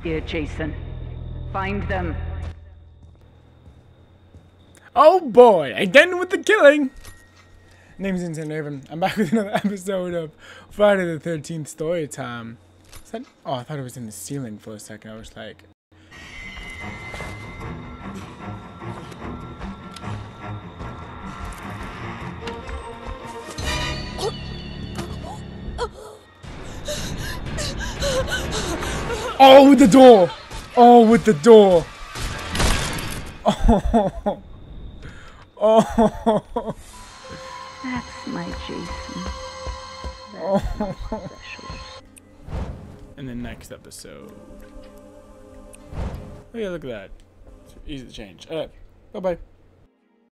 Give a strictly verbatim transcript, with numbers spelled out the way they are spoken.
Dear Jason, find them. Oh boy, again with the killing! Name's Insane Raven. I'm back with another episode of Friday the thirteenth story time. Is that, oh, I thought it was in the ceiling for a second. I was like... Oh, with the door! Oh, with the door! Oh! Oh! That's my Jason. That's Oh. special. In the next episode. Oh yeah, look at that. It's easy to change. Alright, bye bye.